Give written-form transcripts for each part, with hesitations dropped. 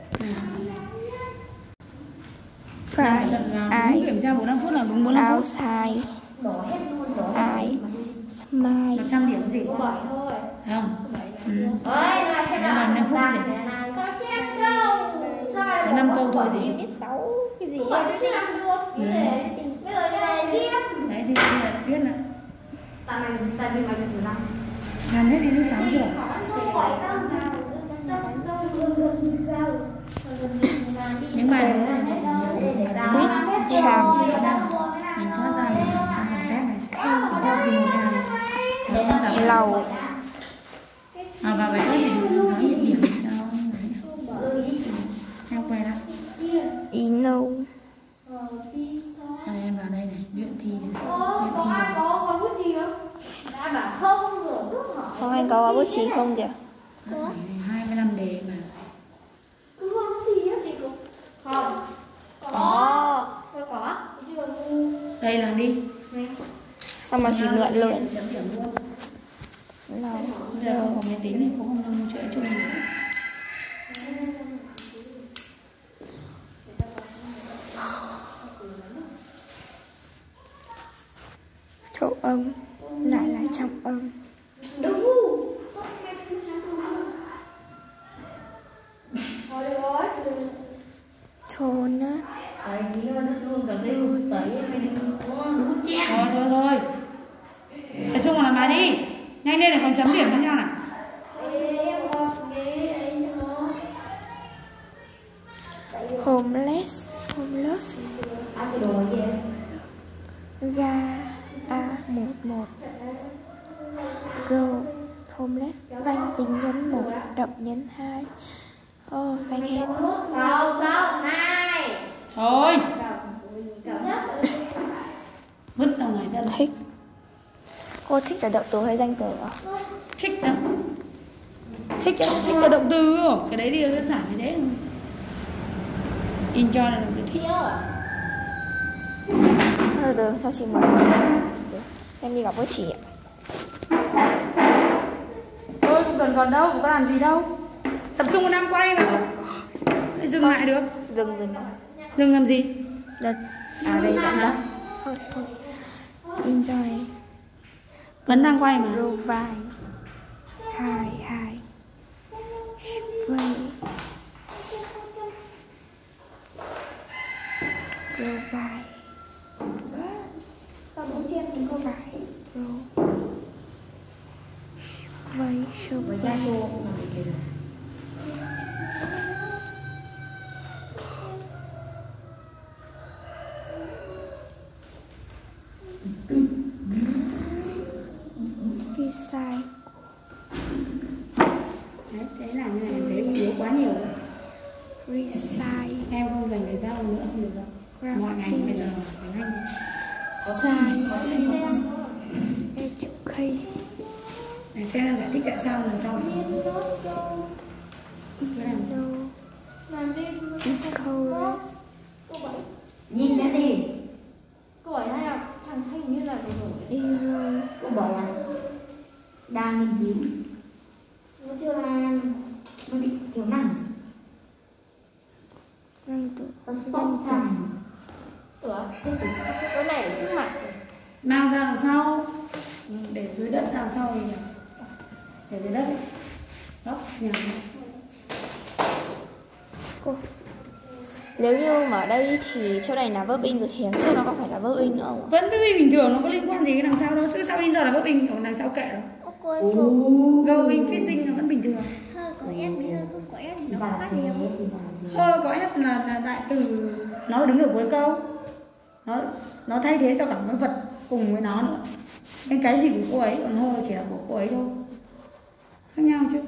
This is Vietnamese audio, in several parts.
Phải. Ai kiểm tra 45 phút là đúng 45 phút. Outside. I smile. 100 điểm gì? Phải không? Nhưng mà 5 phút gì? Có 5 câu thôi gì? Em biết 6 cái gì. Đấy thì bây giờ biết là làm hết đi đến 6 chưa? Những bài này Chris Cham. mình thoát ra này trong phòng test này cho bình ra Lầu. và bài test này nói hiện điểm cho em quay lại Ino. em vào đây này luyện thi này. Không, anh có bút chì không kìa? 25 đề mà Có. đây làm đi Xong mà chỉ mượn luôn. chấm điểm luôn. Lầu. Bây giờ không có máy tính thì cũng không chuyện chung nữa. Thổ âm lại là trọng âm. Thôn á. Thôi tập trung vào làm bài đi nhanh lên để còn chấm điểm cho nhau nào. Homeless. Ga A11. Girl. Homeless. Danh tính nhấn 1, động nhấn 2. Danh hết. Thôi vứt ra ngoài sân. Thích. Cô thích là động từ hay danh từ à? Thích đâu thích là động từ. Cái đấy đi đơn giản như thế. Enjoy là động từ thích. Từ sao chị mở từ. Em đi gặp bố chị ạ. Thôi không cần còn đâu, có làm gì đâu. Tập trung vào đang quay mà. Dừng lại được. Dừng làm gì? Đây vẫn đó. Thôi. Enjoy. Vẫn đang quay mà. Provide. Hai. Spray. Provide. Sai. Đấy là như này, em thấy yếu quá nhiều rồi. Resign. Em không dành thời gian nữa không được đâu. Mọi ngày bây giờ phải nhanh. Sai. Educate. Để xem là giải thích tại sao lần sau. Nhìn cái gì? Câu hỏi này là thằng hình như là Cô bảo là đang nghiên cứu. Nó chưa là nó bị thiếu nặng. Danh từ. Stop time. cái này ở trước mặt. Mang ra đằng sau. Để dưới đất ra đằng sau thì nhỉ? Để dưới đất ấy. Góc nhà. Cô. Nếu như mà ở đây thì chỗ này là verb in rồi thì đằng trước nó có phải là verb in nữa không? Vẫn verb in bình thường, nó có liên quan gì cái đằng sau đâu. Chứ sao in giờ là verb in, còn đằng sau kệ đâu. Going fishing là vẫn bình thường. Có S bây giờ không có S thì nó có khác gì không? Có S là đại từ, nó đứng ở cuối câu. Nó thay thế cho cả cái vật cùng với nó nữa. Nên cái gì của cô ấy, còn hơ chỉ là của cô ấy thôi. Khác nhau chứ.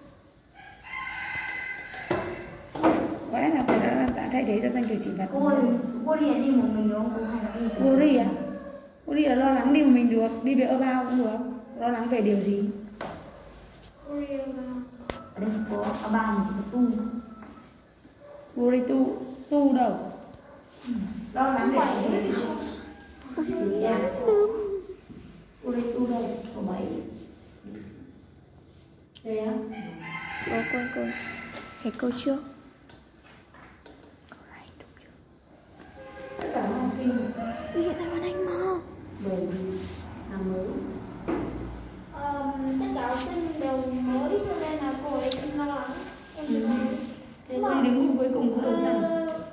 Có S là đã thay thế cho danh từ chỉ vật. Cô đi một mình được không? Hay là đi? Cô đi à? Cô đi là lo lắng đi một mình được, đi về about cũng được. Lo lắng về điều gì? Ở đây có about một cái tu. Cô đi tu đâu? Lo lắng về gì? Cô đi tu đâu? Có mấy? Đây á? Quên. Cái câu trước. bởi vì làm mới. Tất cả học sinh đều mới cho nên là cô ấy không lo lắng. Em chỉ nói Thế cô đi đứng cuối cùng cô đầu sao?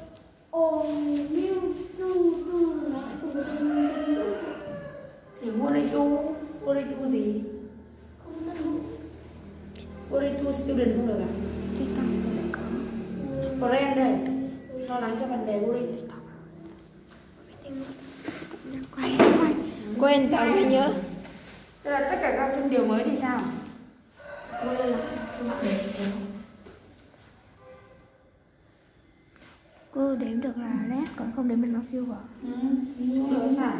New to nó Thì vô đây tu gì? Vô đây tu student không được à? Brand đây, lo lắng cho bạn bè vô đây. Quên tao mới nhớ. Tức là tất cả các học sinh đều mới thì sao? Cô đếm được là nét, còn không đếm được là phiêu à? Không được sao?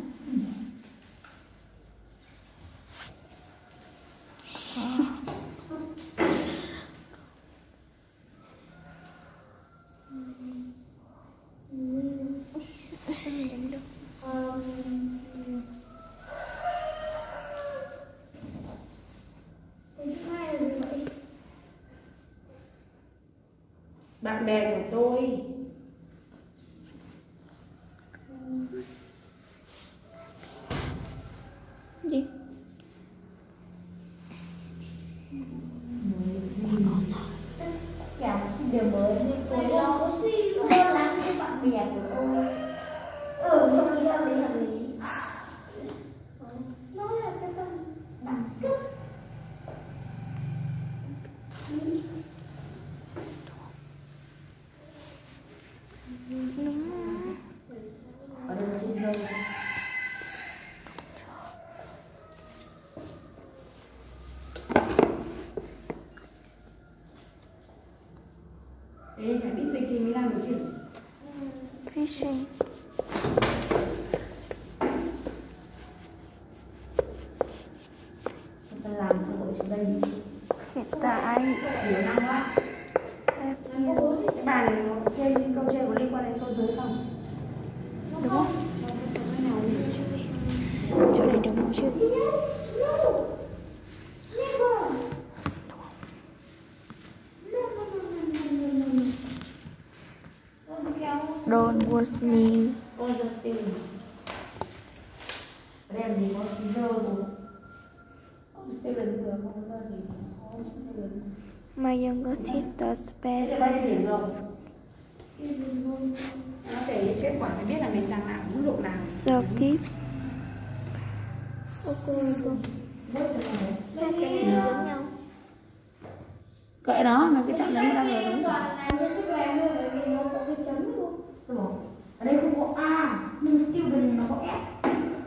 Bạn bè của tôi. Gì? cả học sinh đều mới nên cô ấy lo lắng cho bạn bè của cô. Hợp lý. Nó là cái phần đẳng cấp. Ở đây là chuyên dâu. Đấy, phải biết dịch thì mới làm được chứ. Fishing. Ta làm cho bộ chúng đây. Hiện tại Nhiều năm quá. Cái bài này nó trên câu trên có liên quan đến câu dưới không? đúng không? Chỗ này đúng không chứ? Don't waste me. Ôi giờ Steven. Ở đây làm gì có tí dơ của ông Steven vừa không có gì. Ông Steven. My younger sister spent Đây là điểm rồi. Nó để kết quả phải biết là mình đang làm mức độ nào. so keep. Cái này giống nhau. Kệ đó, nó cái chọn đấy đang rồi đúng rồi. Làm như sức khỏe thôi bởi vì nó có cái chấm luôn. Ở đây không có A, nhưng student nó có S.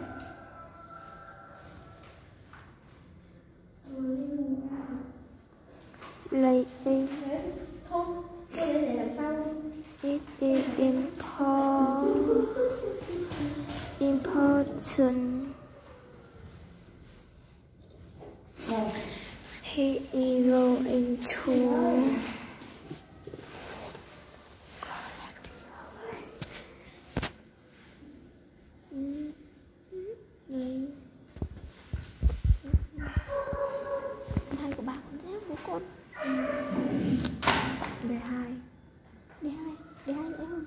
Lately, Không, cái đấy để làm sao? it is important. He is going to hai của bạn con giáo của con. Đề hai nữa không?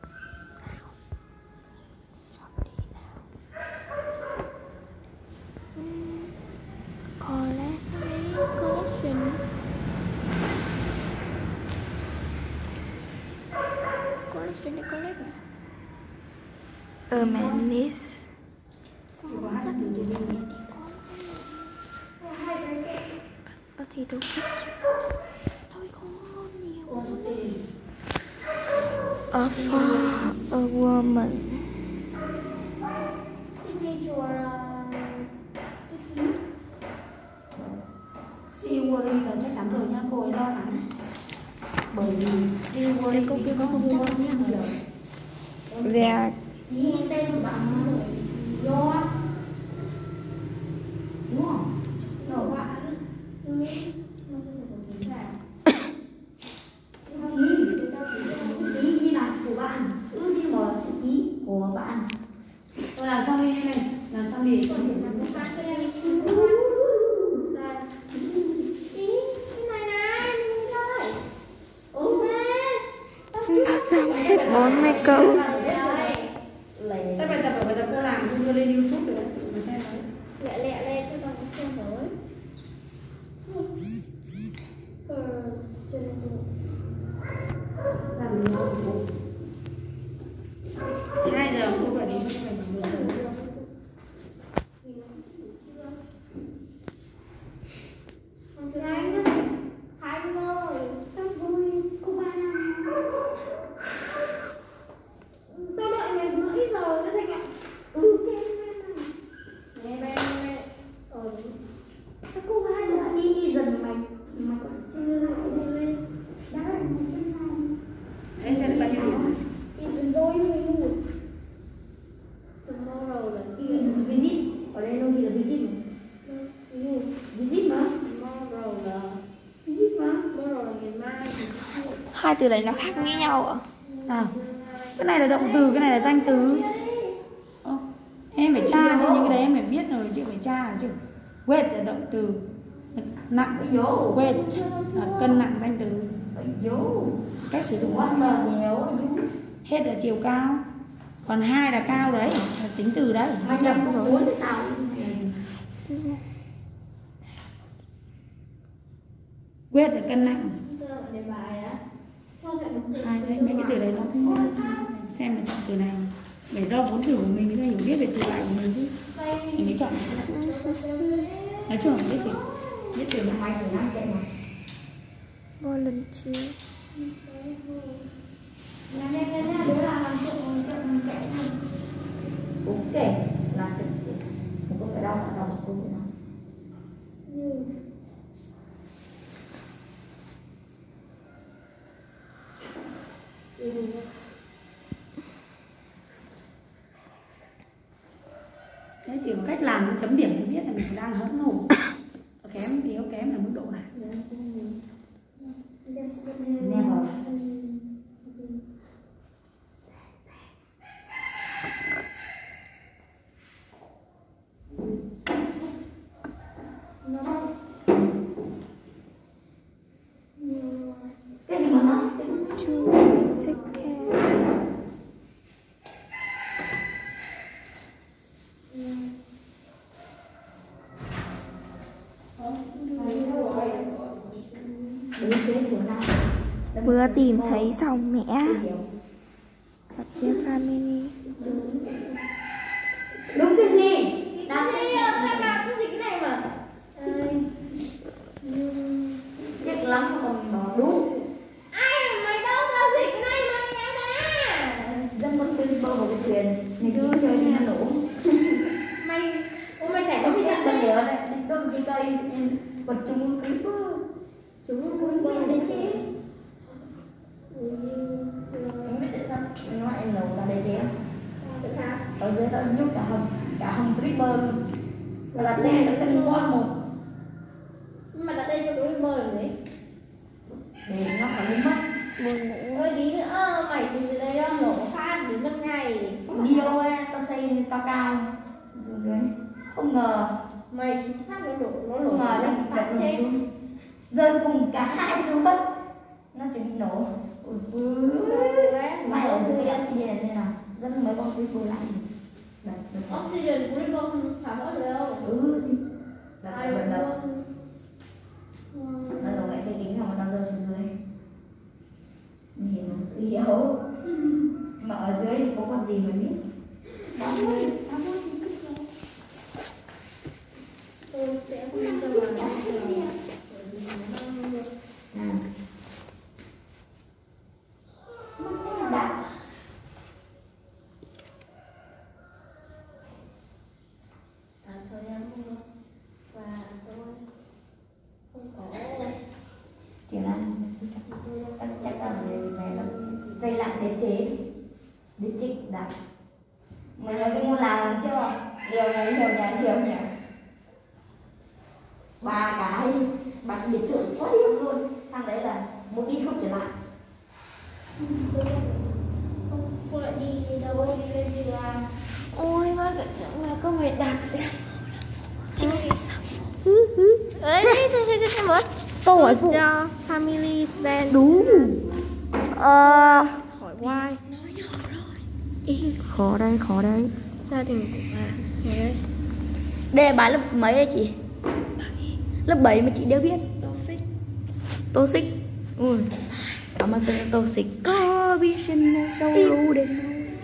Collection này collect à? Manis. Có hát từ gì đi. Thì tôi thích. Thôi con nhiều. Ông Steven. For a woman. Steve Worry là chắc chắn rồi nha, cô ấy lo lắng. Bởi vì Steve Worry Công thì có không chắc chắc chắn nhá. Dạ. Ý tên của bạn do đúng không? Của bạn ý gì là của bạn thì bỏ chữ ký của bạn. Tôi làm xong đi em này, làm xong đi. Mà sao hết 40 câu. Sao bài tập ở bài tập cô làm, cô đưa lên YouTube Lẹ lẹ lên cho con xem với. Cho nên làm gì đâu. 2 giờ cô phải đi cho mình ngủ rồi. Anh ơi, sao vui cô ba tôi đợi mày vừa ít rồi nó thành ạ. Nghe bên sao cô ba là đi dần mày còn xin lại lên đã mày xin lại Đấy xem bao nhiêu điểm. đi dần đôi một tomorrow là visit ở đây nó ghi là visit mà visit mà tomorrow là visit mà tomorrow là ngày mai. Hai từ đấy nó khác với nhau ạ. Sao? Cái này là động từ, cái này là danh từ. Em phải tra chứ, những cái đấy em phải biết rồi chứ, phải tra chứ. Weight là động từ, nặng, weight là cân nặng danh từ. Cách sử dụng hết là chiều cao, còn 2 là cao đấy, là tính từ đấy. Weight là cân nặng. Hai đấy, mấy cái từ đấy nó cũng xem là chọn từ này để do vốn từ của mình, do hiểu biết về từ lại của mình chứ mình mới chọn. Nói chung là biết từ là hai từ năng chạy mà. Volunteer. Ok là không có phải đau cả đầu cô nào. Đấy, chỉ có cách làm chấm điểm mới biết là mình đang hớn hổ kém, yếu kém là mức độ này. Never. Cái gì mà nói? To take care. Vừa tìm thấy xong mẹ. Đặt trên family. Đúng cái gì? Làm gì à? Làm cái gì cái này mà Chắc lắm mà còn bỏ đúng. ai mày đâu ra dịch cái này mà mày nè. Dân vẫn bên bơ vào cái thuyền này cứ chơi đi nổ. mày xảy có Có bị cái giận bên đấy lửa này, đi tôm đi cây nên vật chúng cái bơ. Chúng cũng bơ đấy chứ. Em biết tại sao em nói em nổ là để chế không? Ở dưới đó nhúc cả hầm creeper luôn. Và là tên nó tên con một mà đặt tên cho cái River làm gì để nó phải biến mất. Buồn ngủ. ơi tí nữa mày từ từ đây đó nổ phát đến ban ngày Điêu ấy, tao xây cao cao rồi đấy. Không ngờ mày xuống phát nó nổ không ngờ lên đấy phát đập trên xuống rơi cùng cả hai xuống đất, nó chuẩn bị nổ. May ở dưới cái oxygen này nào rất mấy con creeper lại oxygen của River không phá vỡ được đâu. Đặt vận động nó rồi cái kính nào mà tao rơi xuống dưới nhìn yếu mà ở dưới thì có con gì mà biết. Tôi sẽ không cho mà Đã. cho em mua và tôi không có Kiểu là chắc là về nó xây lại đế chế đặt. Mà nhớ cái môn làm chưa? Nhiều nhỉ. 3 cái biệt thự quá đẹp luôn. Sang đấy là muốn đi không trở lại. cô lại đi đâu đi lên chưa Ôi má cái chẳng là có mày đặt. ấy thôi Câu hỏi phụ. cho family spend Đúng. hỏi why Khó đây. gia đình của bà đấy Đây là bài lớp mấy đây chị? Lớp 7 mà chị đều biết. Tô xích. Ui. Cảm ơn phim tô xích. Có biết sinh sâu ru đêm.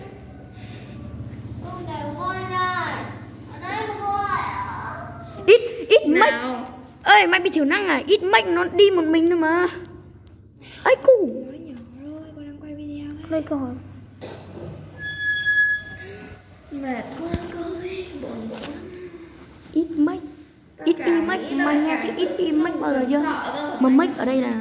Ít mách. Ơi mày bị thiểu năng à? Ít mách nó đi một mình thôi mà. Ấy cụ. Ôi nhỏ rồi, con đang quay video ấy. Đây còn. Mệt quá cô ơi, buồn bã. Ít mách. Ít y mách. Mày nghe chứ ít y mách bao giờ chưa? Mà mách ở đây là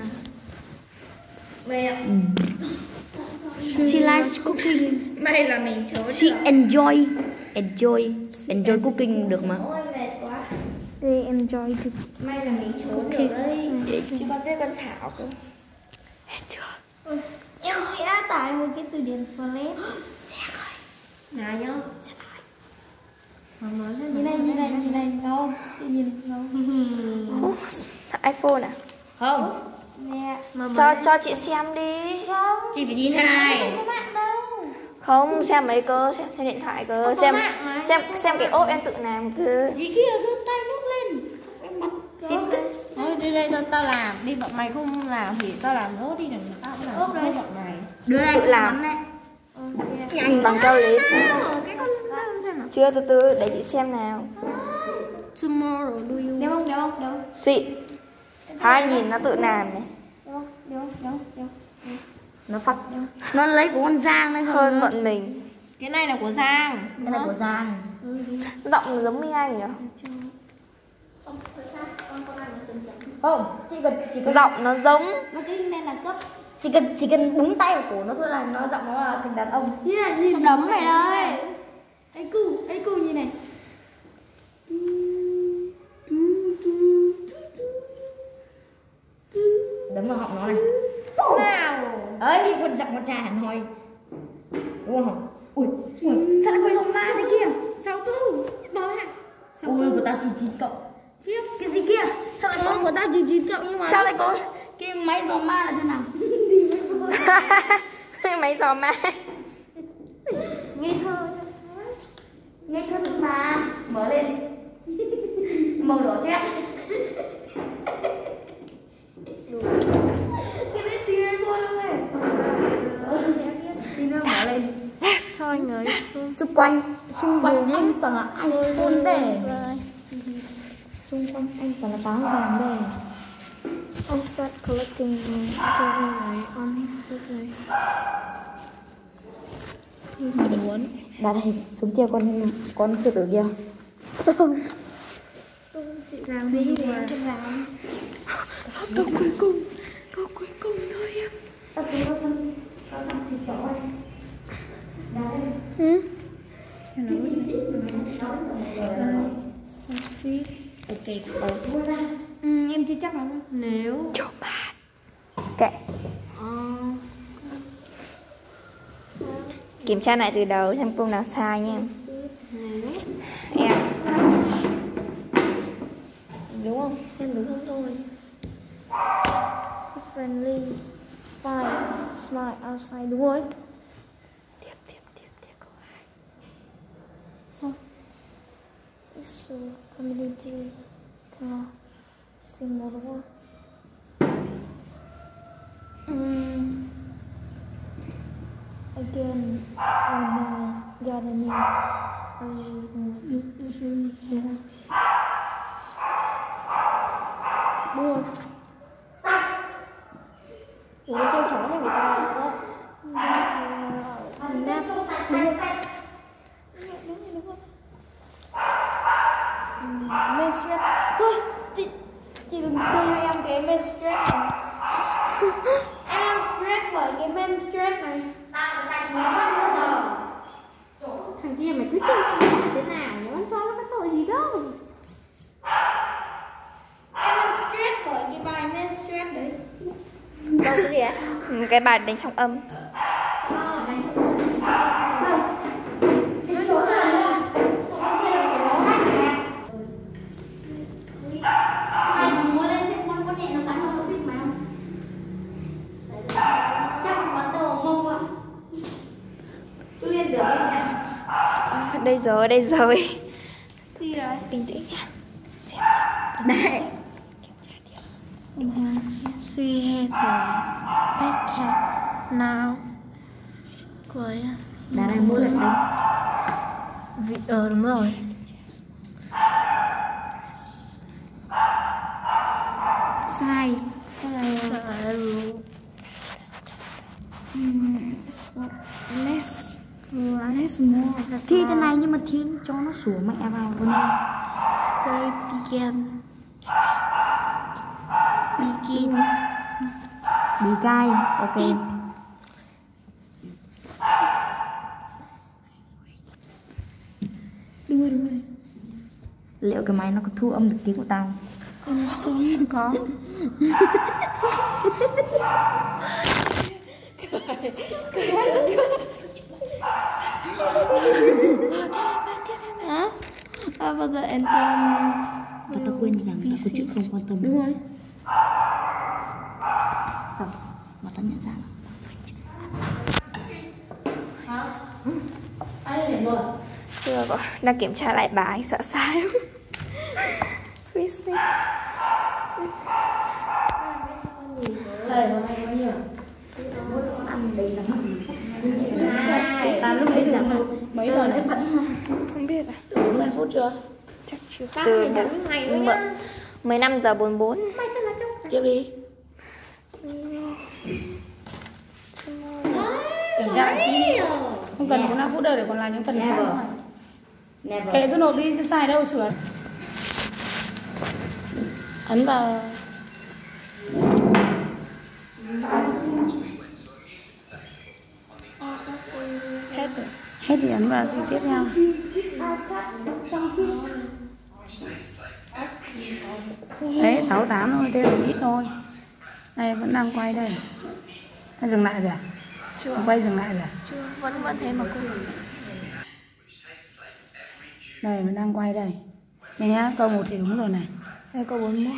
Mẹ. she likes cooking. May là mình chớ She enjoy cooking được mà. Ôi mệt quá. They enjoy to May là mình chớ được đấy. Chứ con biết con Thảo cơ. hết chưa? Em sẽ tải một cái từ điển flash. Nào nhá. Như này không? Tự nhiên không? iPhone à? Không. Nè. Cho chị xem đi. Chị phải nhìn này. Các bạn đâu? Không, xem mấy cơ, xem điện thoại cơ, xem cái ốp em tự làm cơ. Chị kia giơ tay nút lên. Em mặt Xin thôi đi đây tao làm. Đi bọn mày không làm thì tao làm nốt đi, đừng tao cũng làm. ốp đây. Bọn mày. Đưa đây Tự làm. Nhanh Bằng keo lít. cái con xem nào. Chưa, từ từ để chị xem nào. Tomorrow do you Đeo không? Xịn. Hai nhìn nó tự làm này. Đeo. nó phát nó lấy của con Giang đấy Hơn bọn mình. Cái này là của Giang. cái này của Giang. Giọng giống Minh Anh nhỉ? Không, chỉ cần Giọng nó giống. Nó cái nên là cấp. chỉ cần búng tay vào cổ nó thôi là nó giọng nó là thành đàn ông. Như này nhìn Đấm mày đây. ấy cu như này. Đấm vào họng nó này. Nào. Ấy con giọng con trai Hà Nội đúng không? Ui sao lại có giọng ma thế kia? 6 tư. Đó hả? Ui của tao 99 cộng. Cái gì kia? Sao lại có Của ta 99 cộng nhưng mà sao lại có cái máy giò ma là thế nào? Máy giò ma. ngây thơ Nghe thơ thực mà mở lên màu đỏ chét. cái đấy tiếng iPhone luôn này. Tí nữa mở lên cho anh ấy. Xung quanh anh toàn là iPhone đây. Xung quanh anh toàn là táo vàng đây. I start collecting on his birthday. Muốn đặt đây xuống chiều con sư tử kia. Chị làm đi để em không làm. Câu cuối cùng thôi em. Tao xuống thịt chó này. Selfie. Ok, Em chưa chắc lắm. Nếu Chụp bạn. Kệ. Kiểm tra lại từ đầu xem câu nào sai nha. Em. Đúng không? Xem đúng không thôi. Friendly. Fine. Smile outside. Đúng rồi. Tiếp câu 2. So, community. Symbol đúng không? Again, on my gardening. Buồn. Ủa cái kêu chó này người ta đó. Nap. Đúng không? Menstruate. Thôi, chị đừng đưa em cái menstruate này. Em stress bởi cái menstruate này. Thằng kia mày cứ chơi chó là thế nào nhá, con chó nó có tội gì đâu. Em stress bởi cái bài menstruate đấy. Đâu cái gì ạ? Cái bài đánh trong âm. Cái chỗ nào nha. Con kia là chỗ đó này. Ai muốn lên xem con có nhẹ nó cắn nó biết mà không? Chắc bắt đầu mông ạ. Cứ lên được không nha. Đây rồi. Đi rồi. bình tĩnh nhá. Xem Đấy. She has a backpack now. Cô ấy Đàn này mua lại đây. Đúng rồi. Sai. Less more. Thi thế này nhưng mà thi cho nó sủa mẹ vào con này. They began. Bị cay. Ok. Đúng rồi. Liệu cái máy nó có thu âm được tiếng của tao? Không có. Bao giờ em Và tao quên rằng tao có chuyện không quan tâm. đúng rồi. Mà tao nhận ra Chưa có. Đang kiểm tra lại bài, sợ sai lắm. ăn đấy là Ta lúc đấy mấy giờ đấy bận Không biết à? 40 phút chưa? Chắc chưa. Từ 15 giờ 44. Tiếp đi. Kiểm tra lại tí. Không cần 45 phút đâu để còn làm những phần khác nữa. Kệ cứ nộp đi, sai đâu sửa. Ấn vào. Hết rồi. Hết thì ấn vào tiếp theo. Đấy 68 thôi, thêm một ít thôi. Đây vẫn đang quay đây. Hay dừng lại rồi à? Chưa. Quay dừng lại rồi à? Chưa, vẫn thế mà cô. Đây vẫn đang quay đây. Này nhá, câu 1 thì đúng rồi này. Đây câu 41.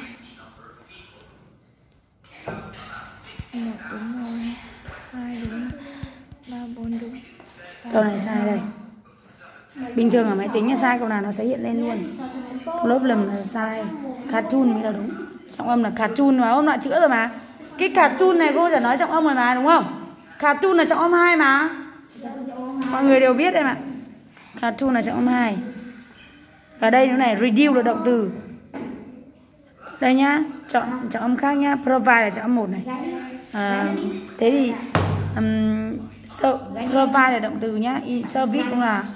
1 đúng rồi. 2 đúng. 3 4 đúng. Câu này sai đây. Bình thường ở máy tính là sai câu nào nó sẽ hiện lên luôn. Problem là sai. Cartoon mới là đúng. Trọng âm là cartoon mà hôm nọ chữa rồi mà. Cái cartoon này cô đã nói trọng âm rồi mà đúng không? Cartoon là trọng âm 2 mà. Mọi người đều biết em ạ. Cartoon là trọng âm 2. Và đây nó này reduce là động từ. Đây nhá, chọn trọng âm khác nhá. Provide là trọng âm 1 này. Thế thì provide là động từ nhá. Service cũng là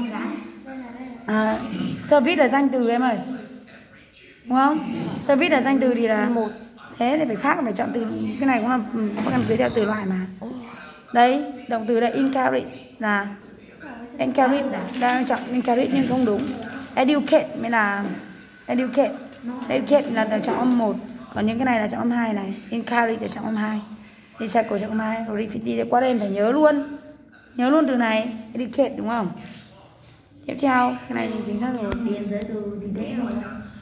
service là danh từ em ơi. Đúng không? Service là danh từ thì là một. Thế thì phải khác, phải chọn từ. Cái này cũng là căn cứ theo từ loại mà. Đấy, động từ đây encourage là encourage, đang chọn encourage nhưng không đúng. Educate mới là educate. Educate là trọng âm 1. Còn những cái này là trọng âm 2 này. Encourage là trọng âm 2. Recycle trọng âm 2. Refit qua đây em phải nhớ luôn. Nhớ luôn từ này. Educate đúng không? Tiếp theo, cái này thì chính xác rồi. điền giới từ thì dễ rồi.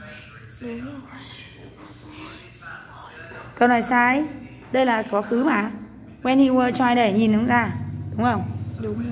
Câu này sai. Đây là quá khứ mà. When you were trying đây, nhìn đúng ra. Đúng không? Đúng rồi.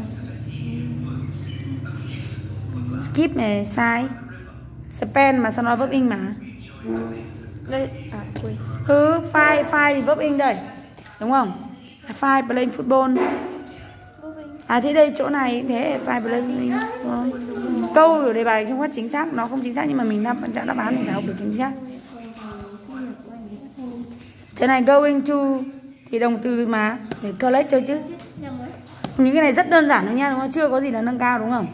Skip này sai. Spend mà sao nói verb in mà. Đây, quên. File thì verb in đây. Đúng không? File playing football. Thế đây chỗ này thế file playing. Câu ở đề bài không có chính xác, nó không chính xác nhưng mà mình đáp án mình phải học được chính xác. Chỗ này going to thì động từ mà phải collect thôi chứ. Những cái này rất đơn giản thôi nha, đúng không? Chưa có gì là nâng cao đúng không?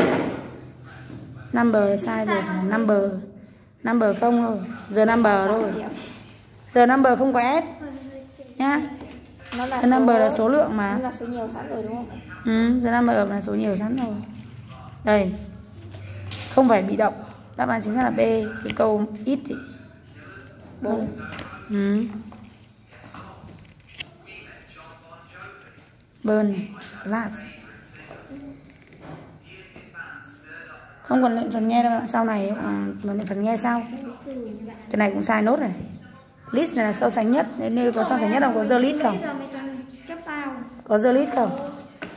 Number sai rồi, number không rồi, giờ number thôi. Giờ number không có s nhá. Nó là Number là số lượng mà. Nó là số nhiều sẵn rồi đúng không? Giờ number là số nhiều sẵn rồi. Đây. Không phải bị động. Đáp án chính xác là B. Cái câu ít thì 4. Burn glass. Không còn luyện phần nghe đâu, sau này mà luyện phần nghe sau. Cái này cũng sai nốt này. List này là so sánh nhất. Nếu có so sánh nhất không? Có the list không? Có the list không?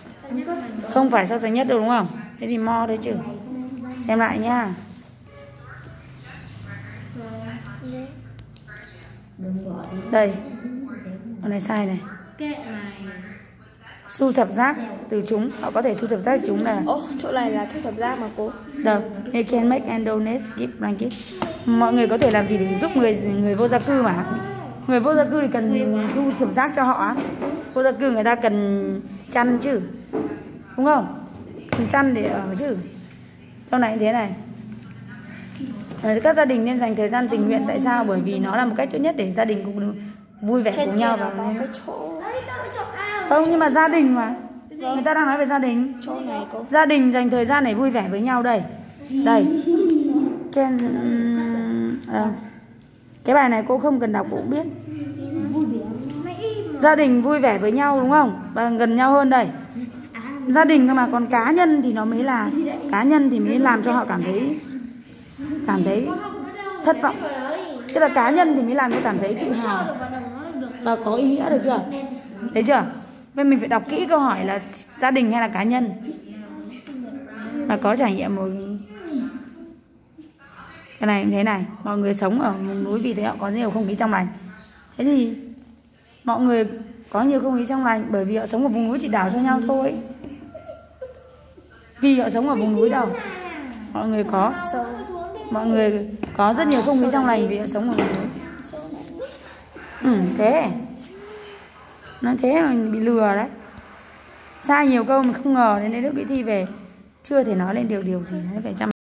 Không phải so sánh nhất đâu đúng không? Thế thì more đấy chứ. Xem lại nhá. Đừng bỏ đi. Đây, con này sai này. Kệ này. Thu thập rác từ chúng, họ có thể thu thập rác từ chúng là chỗ này là thu thập rác mà cô. đâu. You can make and donate gift blanket. Mọi người có thể làm gì để giúp người vô gia cư mà. Người vô gia cư thì cần thu thập rác cho họ á. Vô gia cư người ta cần chăn chứ, đúng không? Cần chăn để ở chứ. Trong này cũng thế này. Các gia đình nên dành thời gian tình nguyện. Tại sao? Bởi vì nó là một cách tốt nhất để gia đình cùng vui vẻ cùng nhau. Và có cái chỗ. Không, nhưng mà gia đình mà. Người ta đang nói về gia đình. Chỗ này cô. Gia đình dành thời gian để vui vẻ với nhau đây. Đây. Cái bài này cô không cần đọc cũng biết. Gia đình vui vẻ với nhau đúng không? Và gần nhau hơn đây. Gia đình cơ mà, còn cá nhân thì nó mới là cá nhân thì mới làm cho họ cảm thấy thất vọng. Tức là cá nhân thì mới làm cho cảm thấy tự hào và có ý nghĩa, được chưa? Thấy chưa? Nên mình phải đọc kỹ câu hỏi là gia đình hay là cá nhân. Và có trải nghiệm một cái này cũng thế này. Mọi người sống ở vùng núi vì thế họ có nhiều không khí trong lành. Thế thì mọi người có nhiều không khí trong lành bởi vì họ sống ở vùng núi chỉ đảo cho nhau thôi. Vì họ sống ở vùng núi đâu. Mọi người có rất nhiều không khí trong lành vì họ sống ở vùng núi. Thế. Nói thế mà mình bị lừa đấy. Sai nhiều câu mình không ngờ đến lúc đi thi về chưa thể nói lên điều gì đấy, phải chăm